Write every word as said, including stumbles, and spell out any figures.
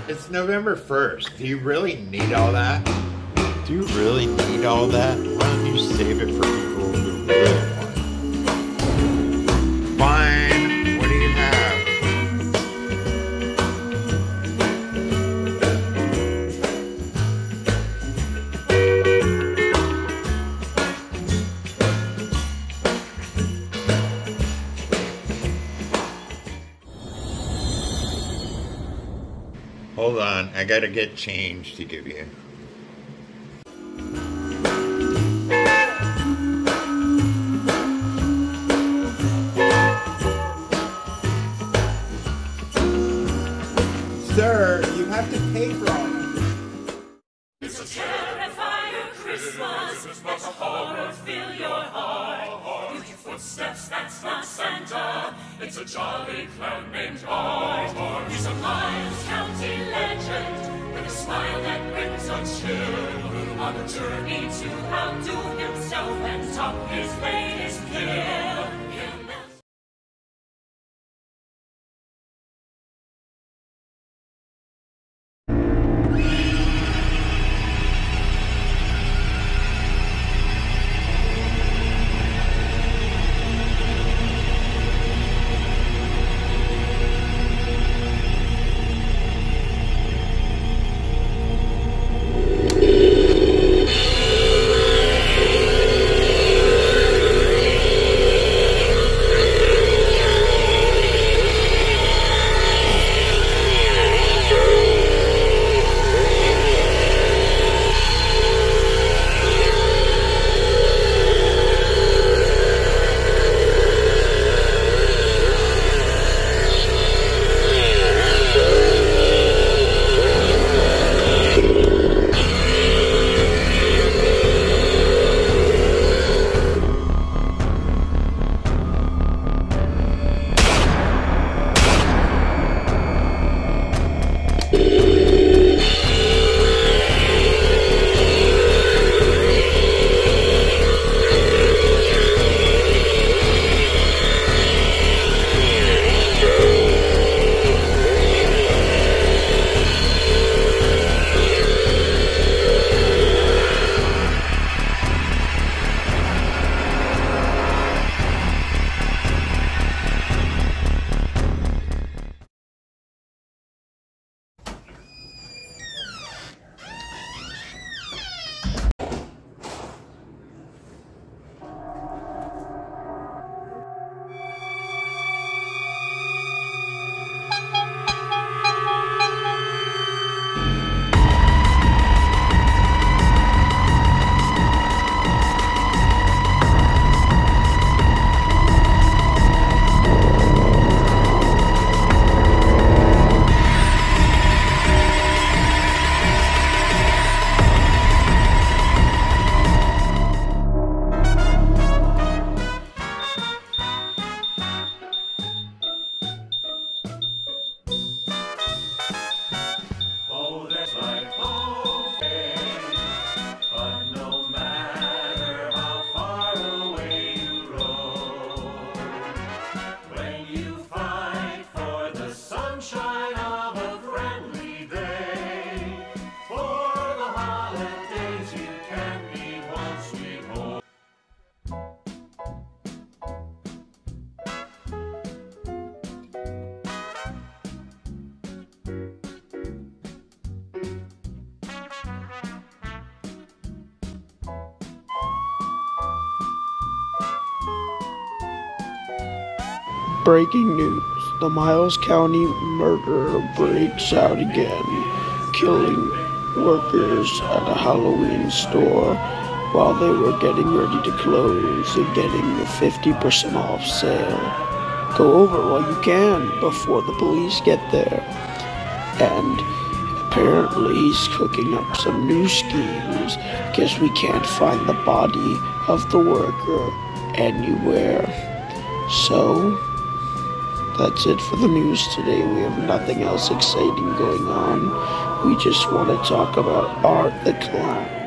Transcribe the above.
It's November first. Do you really need all that? Do you really need all that? Why don't you save it for people who really want it? Fine. What do you have? Hold on, I gotta get change to give you. Sir, you have to pay for all of it. It's a terrifier Christmas, let the horror fill your heart. You hear footsteps, that's not Santa, it's a jolly clown named Art. He's a Miles County legend, with a smile that brings a chill, on a journey to outdo himself and top his latest kill. Breaking news. The Miles County murderer breaks out again, killing workers at a Halloween store while they were getting ready to close and getting a fifty percent off sale. Go over while you can before the police get there. And apparently he's cooking up some new schemes because we can't find the body of the worker anywhere. So that's it for the news today. We have nothing else exciting going on. We just want to talk about Art the Clown.